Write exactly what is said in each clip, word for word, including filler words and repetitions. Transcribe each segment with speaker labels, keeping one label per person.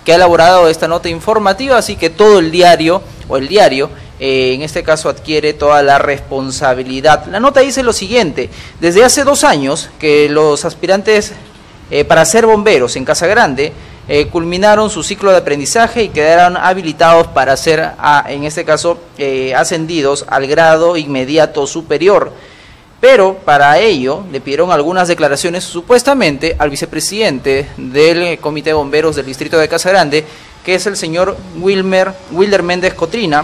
Speaker 1: que ha elaborado esta nota informativa, así que todo el diario, o el diario, eh, en este caso adquiere toda la responsabilidad. La nota dice lo siguiente: desde hace dos años que los aspirantes eh, para ser bomberos en Casagrande eh, culminaron su ciclo de aprendizaje y quedaron habilitados para ser, a, en este caso, eh, ascendidos al grado inmediato superior. Pero para ello le pidieron algunas declaraciones supuestamente al vicepresidente del Comité de Bomberos del Distrito de Casagrande, que es el señor Wilmer, Wilder Méndez Cotrina,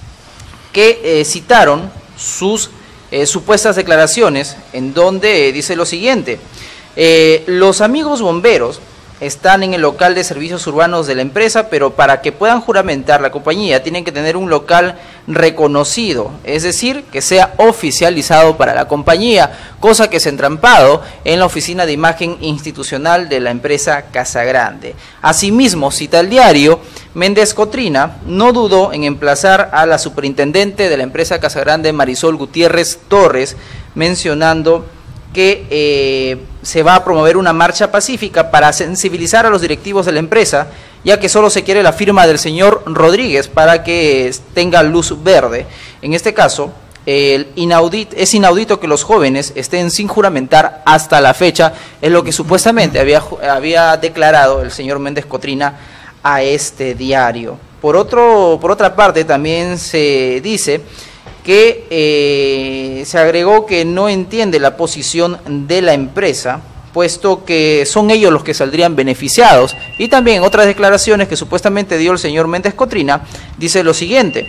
Speaker 1: que eh, citaron sus eh, supuestas declaraciones, en donde eh, dice lo siguiente: eh, los amigos bomberos están en el local de servicios urbanos de la empresa, pero para que puedan juramentar la compañía tienen que tener un local reconocido, es decir, que sea oficializado para la compañía, cosa que se ha entrampado en la oficina de imagen institucional de la empresa Casagrande. Asimismo, cita el diario, Méndez Cotrina no dudó en emplazar a la superintendente de la empresa Casagrande, Marisol Gutiérrez Torres, mencionando que eh, se va a promover una marcha pacífica para sensibilizar a los directivos de la empresa, ya que solo se quiere la firma del señor Rodríguez para que tenga luz verde. En este caso, el inaudito, es inaudito que los jóvenes estén sin juramentar hasta la fecha, es lo que supuestamente había, había declarado el señor Méndez Cotrina a este diario. Por, otro, por otra parte, también se dice que eh, se agregó que no entiende la posición de la empresa, puesto que son ellos los que saldrían beneficiados. Y también en otras declaraciones que supuestamente dio el señor Méndez Cotrina, dice lo siguiente: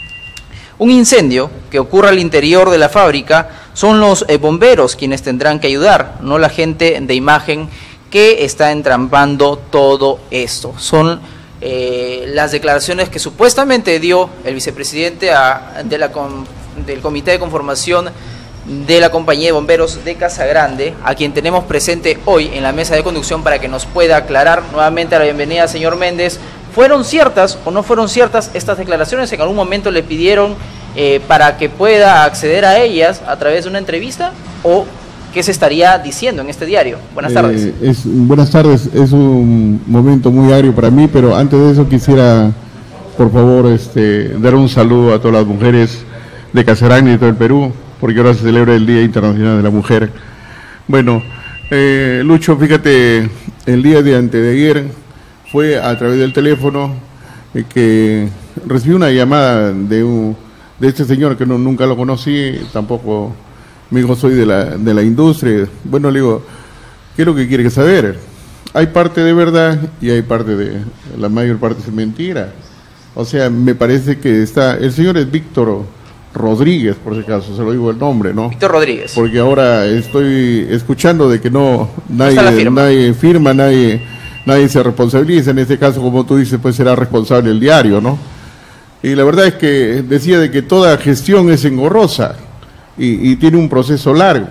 Speaker 1: un incendio que ocurra al interior de la fábrica son los eh, bomberos quienes tendrán que ayudar, no la gente de imagen que está entrampando todo esto. Son Eh, las declaraciones que supuestamente dio el vicepresidente a, de la, del Comité de Conformación de la Compañía de Bomberos de Casagrande, a quien tenemos presente hoy en la mesa de conducción para que nos pueda aclarar. Nuevamente la bienvenida, señor Méndez. ¿Fueron ciertas o no fueron ciertas estas declaraciones? ¿En algún momento le pidieron eh, para que pueda acceder a ellas a través de una entrevista? ¿O qué se estaría diciendo en este diario? Buenas tardes.
Speaker 2: Eh, es, buenas tardes, es un momento muy agrio para mí, pero antes de eso quisiera, por favor, este, dar un saludo a todas las mujeres de Casagrande y de todo el Perú, porque ahora se celebra el Día Internacional de la Mujer. Bueno, eh, Lucho, fíjate, el día de antes de ayer fue a través del teléfono eh, que recibí una llamada de, un, de este señor que no, nunca lo conocí, tampoco. Me dijo, soy de la, de la industria. Bueno, le digo, ¿qué es lo que quiere saber? Hay parte de verdad y hay parte de, la mayor parte es mentira. O sea, me parece que está, el señor es Víctor Rodríguez, por si acaso, se lo digo el nombre, ¿no?
Speaker 1: Víctor Rodríguez.
Speaker 2: Porque ahora estoy escuchando de que no, nadie,
Speaker 1: no firma.
Speaker 2: nadie firma, nadie, nadie se responsabiliza. En este caso, como tú dices, pues será responsable el diario, ¿no? Y la verdad es que decía de que toda gestión es engorrosa. Y, y tiene un proceso largo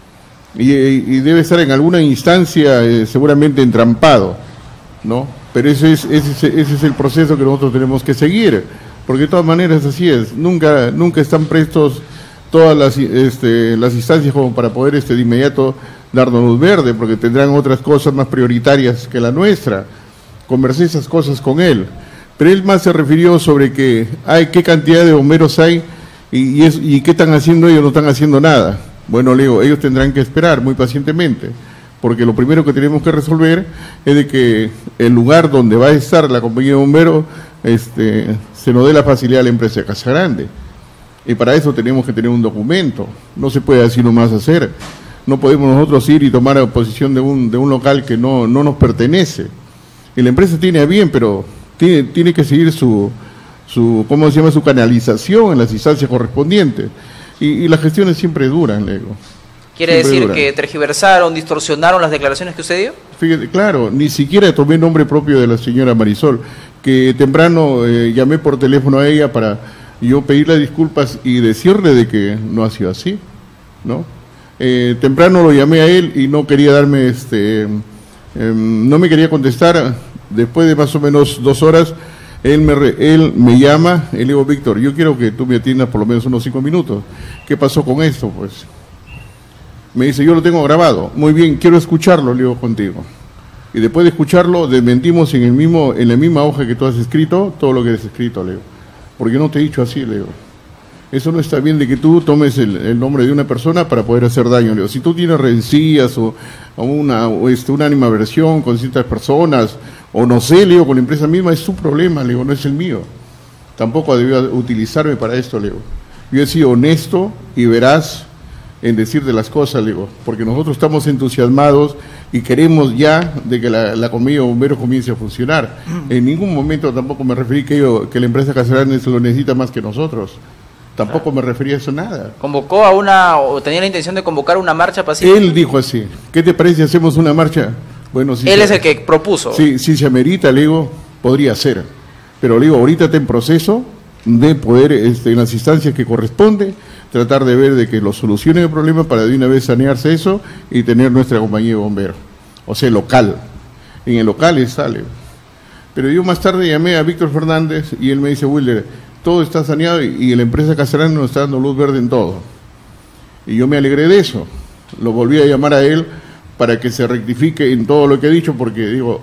Speaker 2: y, y debe estar en alguna instancia eh, seguramente entrampado, ¿no? Pero ese es, ese, ese es el proceso que nosotros tenemos que seguir, porque de todas maneras así es, nunca, nunca están prestos todas las, este, las instancias como para poder este, de inmediato darnos luz verde, porque tendrán otras cosas más prioritarias que la nuestra. Conversé esas cosas con él, pero él más se refirió sobre que hay qué cantidad de bomberos hay. Y, y, es, ¿Y qué están haciendo ellos? No están haciendo nada. Bueno, le digo, ellos tendrán que esperar muy pacientemente, porque lo primero que tenemos que resolver es de que el lugar donde va a estar la compañía de bomberos este, se nos dé la facilidad a la empresa de Casagrande. Y para eso tenemos que tener un documento. No se puede así nomás hacer. No podemos nosotros ir y tomar posesión de un, de un local que no, no nos pertenece. Y la empresa tiene a bien, pero tiene, tiene que seguir su... su, ¿cómo se llama?, su canalización en las instancias correspondientes. Y, y las gestiones siempre duran, le digo.
Speaker 1: ¿Quiere
Speaker 2: siempre
Speaker 1: decir
Speaker 2: duran.
Speaker 1: que tergiversaron, distorsionaron las declaraciones que usted dio?
Speaker 2: Fíjate, claro, ni siquiera tomé nombre propio de la señora Marisol, que temprano eh, llamé por teléfono a ella para yo pedirle disculpas y decirle de que no ha sido así, ¿no? Eh, temprano lo llamé a él y no quería darme, este, eh, no me quería contestar. Después de más o menos dos horas, Él me, re, él me llama y le digo, Víctor, yo quiero que tú me atiendas por lo menos unos cinco minutos. ¿Qué pasó con esto? Pues me dice, yo lo tengo grabado. Muy bien, quiero escucharlo, le digo, contigo. Y después de escucharlo, desmentimos en el mismo, en la misma hoja que tú has escrito, todo lo que has escrito, Leo. Porque no te he dicho así, Leo. Eso no está bien de que tú tomes el, el nombre de una persona para poder hacer daño, Leo. Si tú tienes rencillas o, o una, o este, una animadversión con ciertas personas, o no sé, Leo, con la empresa misma, es tu problema, Leo, no es el mío. Tampoco debió utilizarme para esto, Leo. Yo he sido honesto y veraz en decir de las cosas, Leo, porque nosotros estamos entusiasmados y queremos ya de que la, la comida de bomberos comience a funcionar. En ningún momento tampoco me referí que, yo, que la empresa Casa Grande se lo necesita más que nosotros. Tampoco me refería a eso nada.
Speaker 1: ¿Convocó a una, o tenía la intención de convocar una marcha pacífica?
Speaker 2: Él dijo así, ¿qué te parece si hacemos una marcha? Bueno, si
Speaker 1: Él
Speaker 2: se,
Speaker 1: es el que propuso.
Speaker 2: Sí, si se amerita, le digo, podría ser. Pero le digo, ahorita está en proceso de poder, este, en las instancias que corresponde, tratar de ver de que lo solucionen el problema para de una vez sanearse eso y tener nuestra compañía de bomberos. O sea, local. En el local sale. Pero yo más tarde llamé a Víctor Fernández y él me dice, Wilder, todo está saneado y, y la empresa Casa Grande nos está dando luz verde en todo. Y yo me alegré de eso. Lo volví a llamar a él para que se rectifique en todo lo que he dicho, porque digo,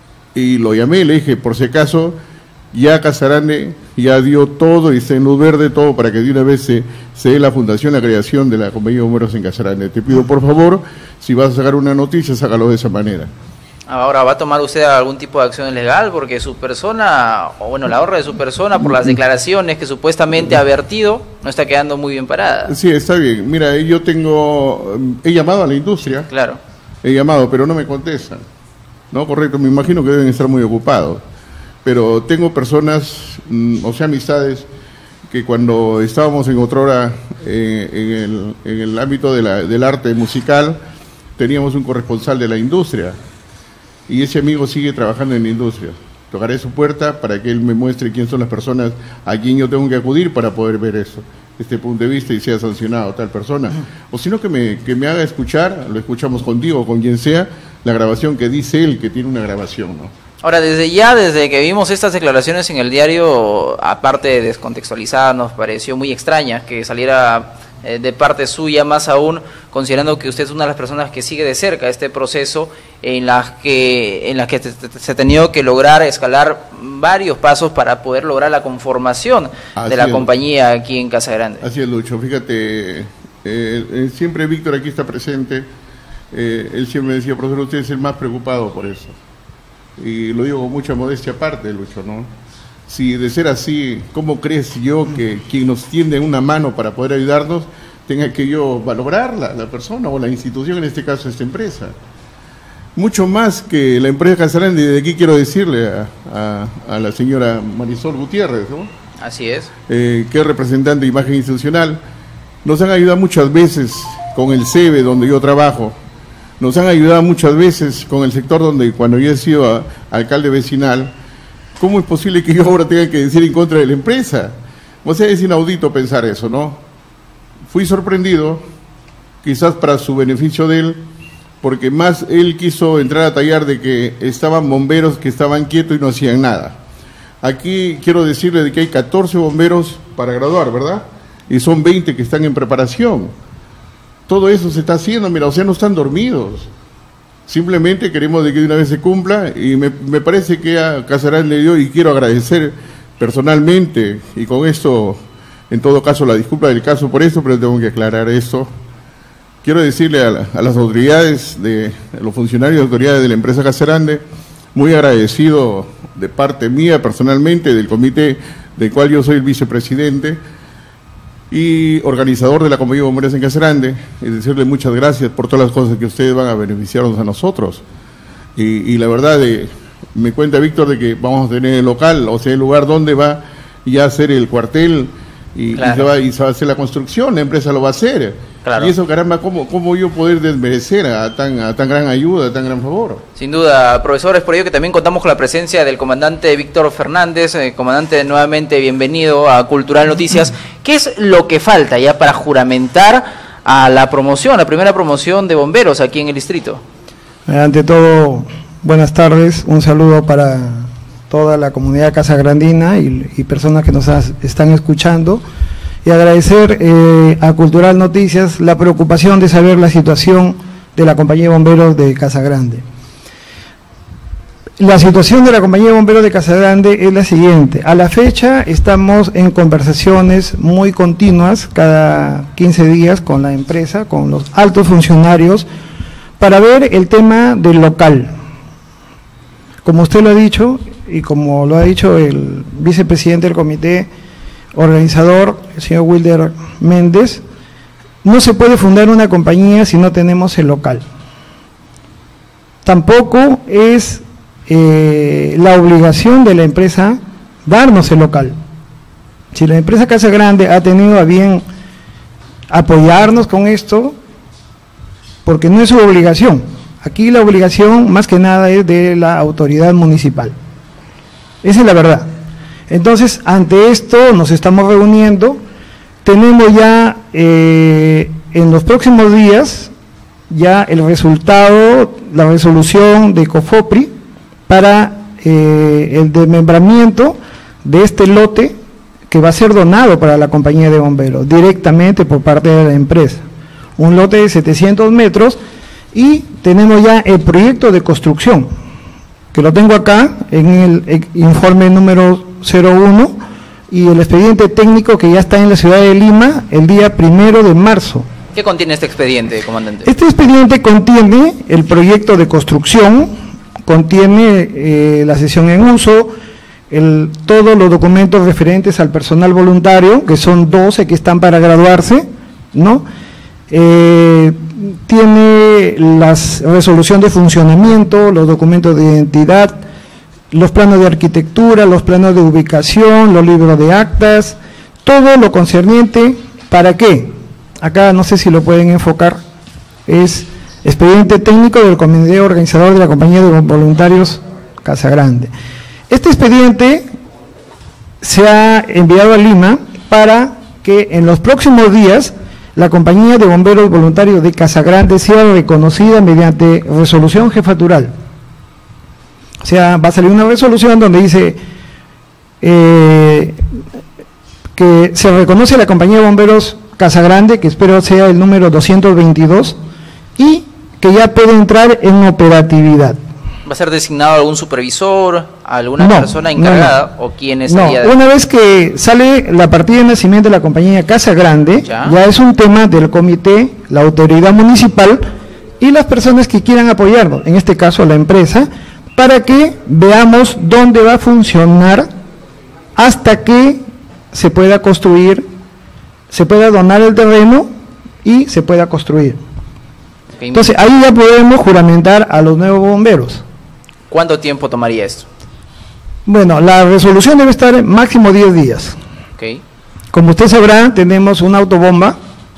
Speaker 2: y lo llamé y le dije, por si acaso, ya Casa Grande ya dio todo y está en luz verde todo para que de una vez se, se dé la fundación, la creación de la compañía de bomberos en Casa Grande. Te pido por favor, si vas a sacar una noticia, sácalo de esa manera.
Speaker 1: Ahora, ¿va a tomar usted algún tipo de acción legal? Porque su persona, o bueno, la honra de su persona, por las declaraciones que supuestamente ha vertido, no está quedando muy bien parada.
Speaker 2: Sí, está bien. Mira, yo tengo, he llamado a la industria.
Speaker 1: Claro.
Speaker 2: He llamado, pero no me contestan. No, correcto, me imagino que deben estar muy ocupados. Pero tengo personas, o sea, amistades, que cuando estábamos en otrora eh, en, el, en el ámbito de la, del arte musical, teníamos un corresponsal de la industria. Y ese amigo sigue trabajando en la industria. Tocaré su puerta para que él me muestre quién son las personas a quien yo tengo que acudir para poder ver eso, este punto de vista, y sea sancionado tal persona. O sino que me, que me haga escuchar, lo escuchamos contigo, con quien sea, la grabación que dice él, que tiene una grabación, ¿no?
Speaker 1: Ahora, desde ya, desde que vimos estas declaraciones en el diario, aparte de descontextualizadas, nos pareció muy extraña que saliera eh, de parte suya, más aún considerando que usted es una de las personas que sigue de cerca este proceso en las que, en las que se ha tenido que lograr escalar varios pasos para poder lograr la conformación Así de la es. compañía aquí en Casa Grande.
Speaker 2: Así es, Lucho. Fíjate, eh, eh, siempre Víctor aquí está presente, eh, él siempre me decía, profesor, usted es el más preocupado por eso. Y lo digo con mucha modestia aparte, Lucho, ¿no? Si de ser así, ¿cómo crees yo que quien nos tiende una mano para poder ayudarnos tenga que yo valorarla, la persona o la institución, en este caso esta empresa? Mucho más que la empresa Casa Grande, y de aquí quiero decirle a, a, a la señora Marisol Gutiérrez, ¿no?
Speaker 1: Así es.
Speaker 2: Eh, que es representante de imagen institucional, nos han ayudado muchas veces con el C E B E donde yo trabajo. Nos han ayudado muchas veces con el sector donde, cuando yo he sido a, alcalde vecinal, ¿cómo es posible que yo ahora tenga que decir en contra de la empresa? O sea, es inaudito pensar eso, ¿no? Fui sorprendido, quizás para su beneficio de él, porque más él quiso entrar a tallar de que estaban bomberos que estaban quietos y no hacían nada. Aquí quiero decirle de que hay catorce bomberos para graduar, ¿verdad? Y son veinte que están en preparación. Todo eso se está haciendo, mira, o sea, no están dormidos. Simplemente queremos de que de una vez se cumpla, y me, me parece que a Casa Grande le dio, y quiero agradecer personalmente, y con esto, en todo caso, la disculpa del caso por esto, pero tengo que aclarar esto. Quiero decirle a, la, a las autoridades, de a los funcionarios y autoridades de la empresa Casa Grande, muy agradecido de parte mía personalmente, del comité del cual yo soy el vicepresidente y organizador de la compañía de bomberos en Casa Grande, y decirle muchas gracias por todas las cosas que ustedes van a beneficiarnos a nosotros. Y, y la verdad, de, me cuenta Víctor de que vamos a tener el local, o sea, el lugar donde va ya a ser el cuartel, y, claro. y, se va, y se va a hacer la construcción, la empresa lo va a hacer. Claro. Y eso, caramba, ¿cómo, cómo yo poder desmerecer a tan, a tan gran ayuda, a tan gran favor?
Speaker 1: Sin duda, profesor, es por ello que también contamos con la presencia del comandante Víctor Fernández. Eh, comandante, nuevamente bienvenido a Cultural Noticias. ¿Qué es lo que falta ya para juramentar a la promoción, la primera promoción de bomberos aquí en el distrito?
Speaker 3: Ante todo, buenas tardes, un saludo para toda la comunidad casagrandina y, y personas que nos has, están escuchando. Y agradecer eh, a Cultural Noticias la preocupación de saber la situación de la compañía de bomberos de Casa Grande. La situación de la compañía de bomberos de Casagrande es la siguiente. A la fecha estamos en conversaciones muy continuas, cada quince días con la empresa, con los altos funcionarios, para ver el tema del local. Como usted lo ha dicho, y como lo ha dicho el vicepresidente del comité organizador, el señor Wilder Méndez, no se puede fundar una compañía si no tenemos el local. Tampoco es eh, la obligación de la empresa darnos el local. Si la empresa Casagrande ha tenido a bien apoyarnos con esto, porque no es su obligación. Aquí la obligación más que nada es de la autoridad municipal. Esa es la verdad. Entonces, ante esto nos estamos reuniendo, tenemos ya eh, en los próximos días ya el resultado, la resolución de COFOPRI para eh, el desmembramiento de este lote que va a ser donado para la compañía de bomberos, directamente por parte de la empresa. Un lote de setecientos metros y tenemos ya el proyecto de construcción, que lo tengo acá en el informe número cero uno y el expediente técnico que ya está en la ciudad de Lima el día primero de marzo.
Speaker 1: ¿Qué contiene este expediente, comandante?
Speaker 3: Este expediente contiene el proyecto de construcción, contiene eh, la sesión en uso, el, todos los documentos referentes al personal voluntario, que son doce que están para graduarse, ¿no? Eh, tiene la resolución de funcionamiento, los documentos de identidad, los planos de arquitectura, los planos de ubicación, los libros de actas, todo lo concerniente, ¿para qué? Acá no sé si lo pueden enfocar, es expediente técnico del comité organizador de la compañía de voluntarios Casagrande. Este expediente se ha enviado a Lima para que en los próximos días la compañía de bomberos voluntarios de Casagrande sea reconocida mediante resolución jefatural. O sea, va a salir una resolución donde dice eh, que se reconoce a la compañía de bomberos Casagrande, que espero sea el número doscientos veintidós, y que ya puede entrar en operatividad.
Speaker 1: ¿Va a ser designado algún supervisor, alguna
Speaker 3: no,
Speaker 1: persona encargada
Speaker 3: no, no.
Speaker 1: o quién es?
Speaker 3: No,
Speaker 1: de...
Speaker 3: una vez que sale la partida de nacimiento de la compañía Casagrande, ¿Ya? ya es un tema del comité, la autoridad municipal y las personas que quieran apoyarnos, en este caso la empresa, para que veamos dónde va a funcionar hasta que se pueda construir, se pueda donar el terreno y se pueda construir. Okay. Entonces ahí ya podemos juramentar a los nuevos bomberos.
Speaker 1: ¿Cuánto tiempo tomaría esto? Bueno,
Speaker 3: la resolución debe estar en máximo diez días.
Speaker 1: Okay.
Speaker 3: Como usted sabrá, tenemos una autobomba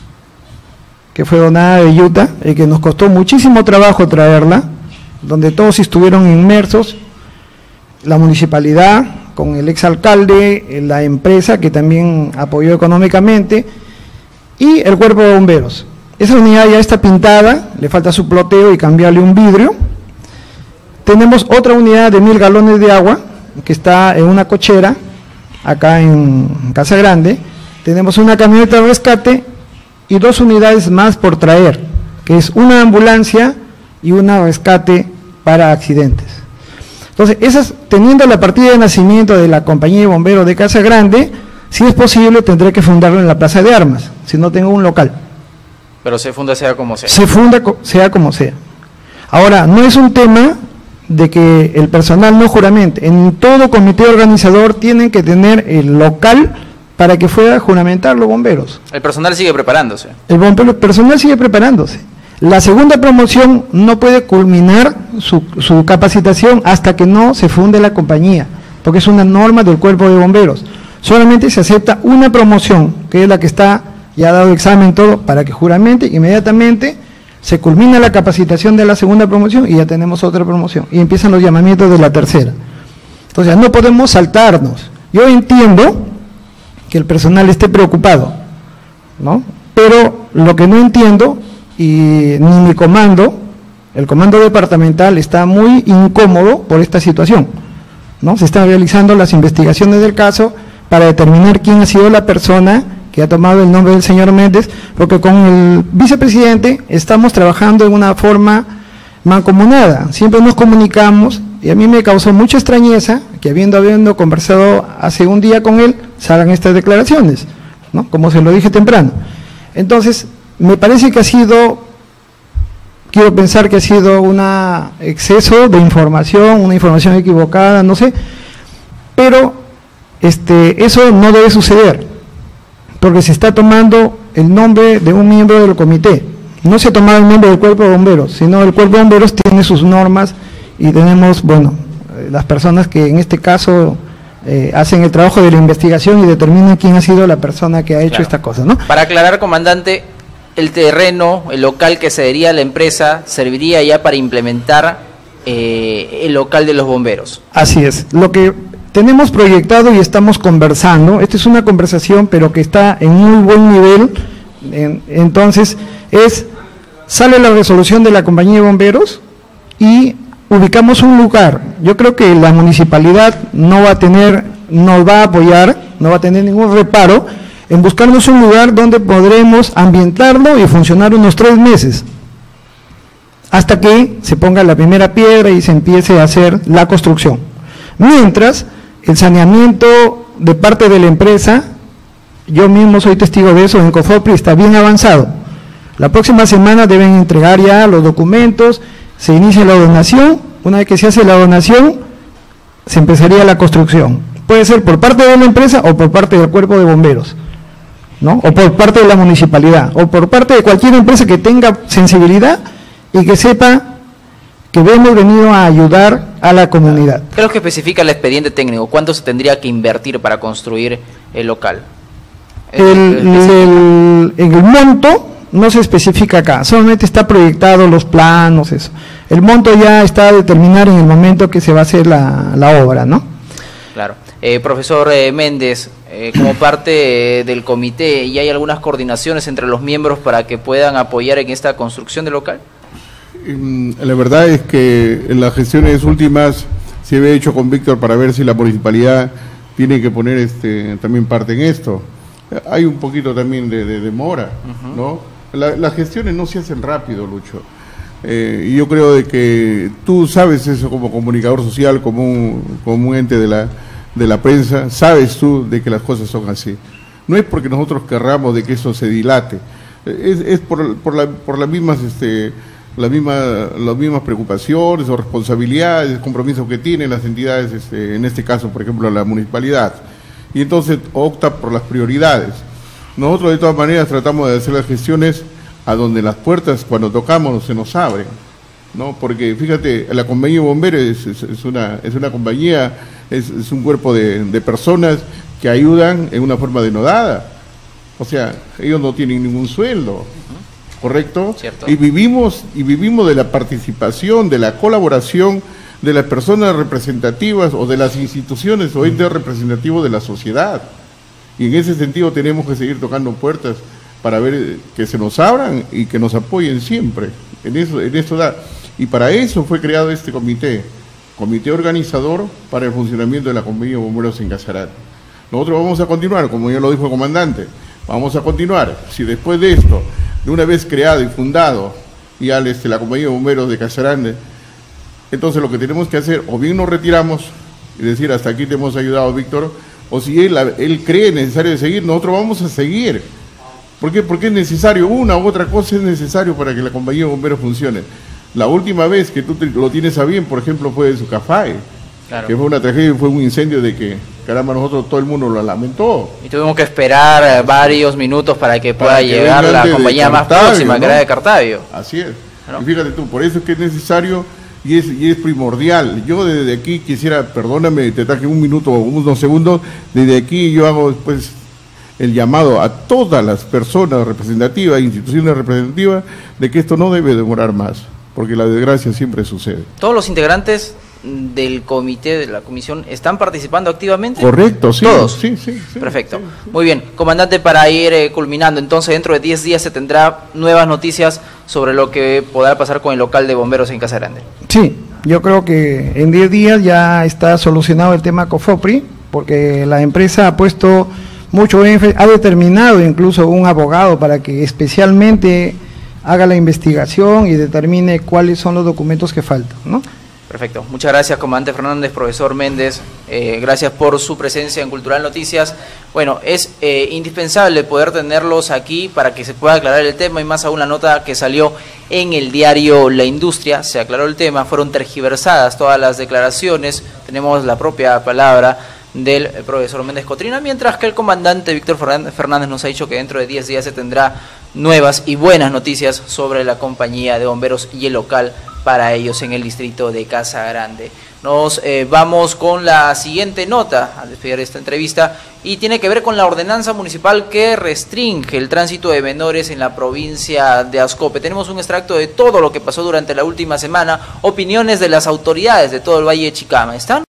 Speaker 3: que fue donada de Utah y que nos costó muchísimo trabajo traerla, donde todos estuvieron inmersos, la municipalidad, con el exalcalde, la empresa que también apoyó económicamente, y el cuerpo de bomberos. Esa unidad ya está pintada, le falta su ploteo y cambiarle un vidrio. Tenemos otra unidad de mil galones de agua, que está en una cochera, acá en Casagrande. Tenemos una camioneta de rescate y dos unidades más por traer, que es una ambulancia y una rescate para accidentes. Entonces, esas, teniendo la partida de nacimiento de la compañía de bomberos de Casagrande, si es posible tendré que fundarlo en la Plaza de Armas, si no tengo un local.
Speaker 1: Pero se funda sea como sea.
Speaker 3: Se funda sea como sea. Ahora, no es un tema de que el personal no juramente. En todo comité organizador tienen que tener el local para que pueda juramentar los bomberos.
Speaker 1: El personal sigue preparándose.
Speaker 3: El bombero, personal sigue preparándose. La segunda promoción no puede culminar su, su capacitación hasta que no se funde la compañía, porque es una norma del cuerpo de bomberos. Solamente se acepta una promoción, que es la que está ya dado examen todo, para que juramente, inmediatamente se culmina la capacitación de la segunda promoción y ya tenemos otra promoción, y empiezan los llamamientos de la tercera. Entonces no podemos saltarnos. Yo entiendo que el personal esté preocupado, ¿no? Pero lo que no entiendo, y ni mi comando, el comando departamental está muy incómodo por esta situación, ¿no? Se están realizando las investigaciones del caso para determinar quién ha sido la persona que ha tomado el nombre del señor Méndez, porque con el vicepresidente estamos trabajando de una forma mancomunada, siempre nos comunicamos Y a mí me causó mucha extrañeza que habiendo, habiendo conversado hace un día con él, salgan estas declaraciones, ¿no? Como se lo dije temprano. Entonces, me parece que ha sido, quiero pensar que ha sido un exceso de información, una información equivocada, no sé, pero este, eso no debe suceder, porque se está tomando el nombre de un miembro del comité. No se ha tomado el nombre del cuerpo de bomberos, sino el cuerpo de bomberos tiene sus normas y tenemos, bueno, las personas que en este caso eh, hacen el trabajo de la investigación y determinan quién ha sido la persona que ha hecho claro. esta cosa, ¿no?
Speaker 1: Para aclarar, comandante, el terreno, el local que cedería a la empresa, serviría ya para implementar eh, el local de los bomberos.
Speaker 3: Así es. Lo que tenemos proyectado y estamos conversando, esta es una conversación pero que está en muy buen nivel, en, entonces es, sale la resolución de la compañía de bomberos y ubicamos un lugar. Yo creo que la municipalidad no va a tener, nos va a apoyar, no va a tener ningún reparo en buscarnos un lugar donde podremos ambientarlo y funcionar unos tres meses, hasta que se ponga la primera piedra y se empiece a hacer la construcción. Mientras, el saneamiento de parte de la empresa, yo mismo soy testigo de eso, en COFOPRI está bien avanzado. La próxima semana deben entregar ya los documentos, se inicia la donación, una vez que se hace la donación, se empezaría la construcción. Puede ser por parte de la empresa o por parte del cuerpo de bomberos, ¿no? O por parte de la municipalidad, o por parte de cualquier empresa que tenga sensibilidad y que sepa que hemos venido a ayudar a la comunidad.
Speaker 1: ¿Qué es lo que especifica el expediente técnico? ¿Cuánto se tendría que invertir para construir el local?
Speaker 3: El, el, el, el monto no se especifica acá, solamente está proyectado los planos, eso. El monto ya está a determinar en el momento que se va a hacer la, la obra, ¿no?
Speaker 1: Claro. Eh, profesor eh, Méndez, eh, como parte eh, del comité, ¿y hay algunas coordinaciones entre los miembros para que puedan apoyar en esta construcción del local?
Speaker 2: La verdad es que en las gestiones últimas se había hecho con Víctor para ver si la municipalidad tiene que poner este también parte en esto. Hay un poquito también de, de demora, uh-huh. ¿no? La, las gestiones no se hacen rápido, Lucho. Eh, y yo creo de que tú sabes eso como comunicador social, como un, como un ente de la, de la prensa, sabes tú de que las cosas son así. No es porque nosotros querramos de que eso se dilate, es, es por, por, la, por las mismas... Este, Las mismas, las mismas preocupaciones o responsabilidades, compromisos que tienen las entidades, este, en este caso, por ejemplo, la municipalidad, y entonces opta por las prioridades. Nosotros de todas maneras tratamos de hacer las gestiones a donde las puertas cuando tocamos se nos abren, ¿no? Porque fíjate, la compañía de bomberos es, es, es, una, es una compañía, es, es un cuerpo de, de personas que ayudan en una forma denodada, o sea, ellos no tienen ningún sueldo. ¿Correcto?
Speaker 1: Cierto.
Speaker 2: Y vivimos y vivimos de la participación, de la colaboración de las personas representativas o de las instituciones o entes representativos de la sociedad. Y en ese sentido tenemos que seguir tocando puertas para ver que se nos abran y que nos apoyen siempre. En eso, en eso da. Y para eso fue creado este comité, comité organizador para el funcionamiento de la compañía de bomberos en Casarate. Nosotros vamos a continuar, como ya lo dijo el comandante, vamos a continuar. Si después de esto, de una vez creado y fundado ya este, la compañía de bomberos de Casarate, entonces lo que tenemos que hacer, o bien nos retiramos y decir hasta aquí te hemos ayudado, Víctor, o si él, él cree necesario de seguir, nosotros vamos a seguir. ¿Por qué? Porque es necesario, una u otra cosa es necesario para que la compañía de bomberos funcione. La última vez que tú te, lo tienes a bien, por ejemplo, fue de Sucafay, claro. Que fue una tragedia, fue un incendio de que, caramba, nosotros todo el mundo lo lamentó.
Speaker 1: Y tuvimos que esperar varios minutos para que pueda para que llegar la compañía más próxima, ¿no? Que era de Cartavio.
Speaker 2: Así es. ¿No? Y fíjate tú, por eso es que es necesario y es, y es primordial. Yo desde aquí quisiera, perdóname, te traje un minuto o unos segundos, desde aquí yo hago después el llamado a todas las personas representativas, instituciones representativas, de que esto no debe demorar más, porque la desgracia siempre sucede.
Speaker 1: Todos los integrantes del comité, de la comisión, ¿están participando activamente?
Speaker 2: Correcto, sí.
Speaker 1: ¿Todos?
Speaker 2: Sí, sí, sí.
Speaker 1: Perfecto.
Speaker 2: Sí, sí.
Speaker 1: Muy bien. Comandante, para ir eh, culminando, entonces dentro de diez días se tendrá nuevas noticias sobre lo que podrá pasar con el local de bomberos en Casa Grande.
Speaker 3: Sí, yo creo que en diez días ya está solucionado el tema COFOPRI, porque la empresa ha puesto mucho énfasis, ha determinado incluso un abogado para que especialmente haga la investigación y determine cuáles son los documentos que faltan, ¿no?
Speaker 1: Perfecto. Muchas gracias, comandante Fernández, profesor Méndez. Eh, gracias por su presencia en Cultural Noticias. Bueno, es eh, indispensable poder tenerlos aquí para que se pueda aclarar el tema, y más aún la nota que salió en el diario La Industria. Se aclaró el tema, fueron tergiversadas todas las declaraciones. Tenemos la propia palabra del profesor Méndez Cotrina, mientras que el comandante Víctor Fernández nos ha dicho que dentro de diez días se tendrá nuevas y buenas noticias sobre la compañía de bomberos y el local para ellos en el distrito de Casa Grande. Nos eh, vamos con la siguiente nota al despedir esta entrevista, y tiene que ver con la ordenanza municipal que restringe el tránsito de menores en la provincia de Ascope. Tenemos un extracto de todo lo que pasó durante la última semana, opiniones de las autoridades de todo el Valle de Chicama. ¿Están?